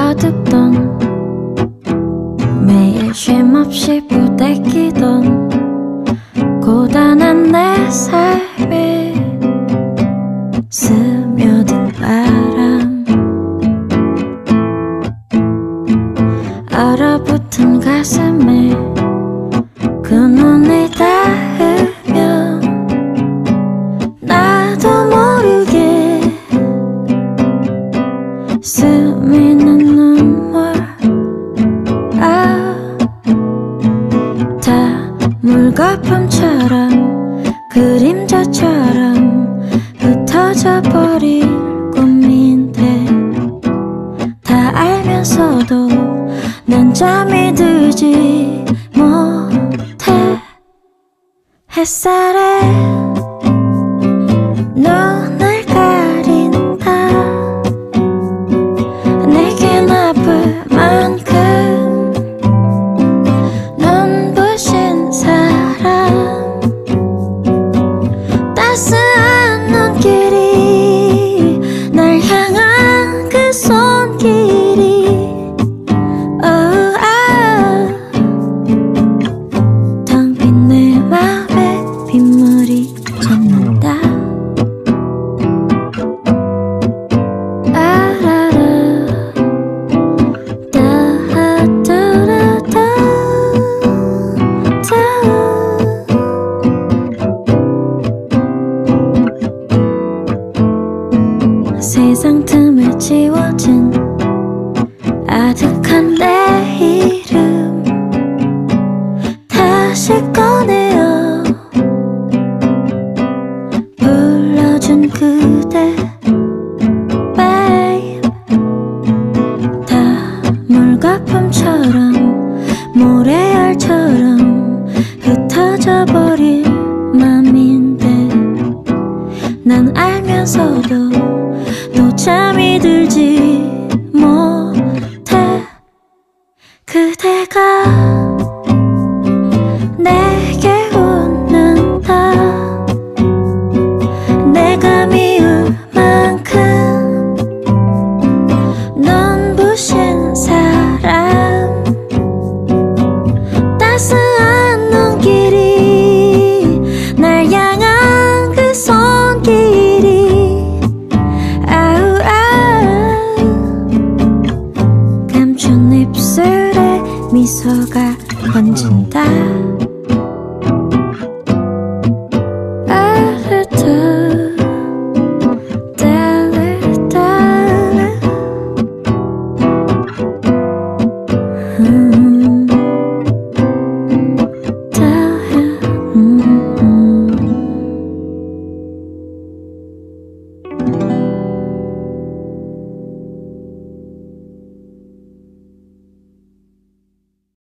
가득던 매일 쉼없이 부대끼던 고단한 내 삶에 스며든 바람, 얼어붙은 가슴에 그 눈이 닿으면 나도 모르게 스미는 눈물, 다 물거품처럼 그림자처럼 흩어져 버릴 꿈인데, 다 알면서도 난 잠이 들지 못해. 햇살에 눈을 가린다. 내겐 아플 만큼 눈부신 사람, 따스한 눈길이 날 향한 그 손길이 텅 빈 내 맘에 빗물이 젖는다. 세상 틈에 지워진 아득한 내 이름 다시 꺼내어 불러준 그대, babe. 다 물거품처럼 모래알처럼 흩어져 버릴 맘인데, 난 알면서도 또 잠이 들지 못해. 그대가 내게 웃는다. 내가 미울 만큼 눈부신 사람, 따스한 눈길이 날 향한 그 손길이 감춘 입술에 미소가 번진다.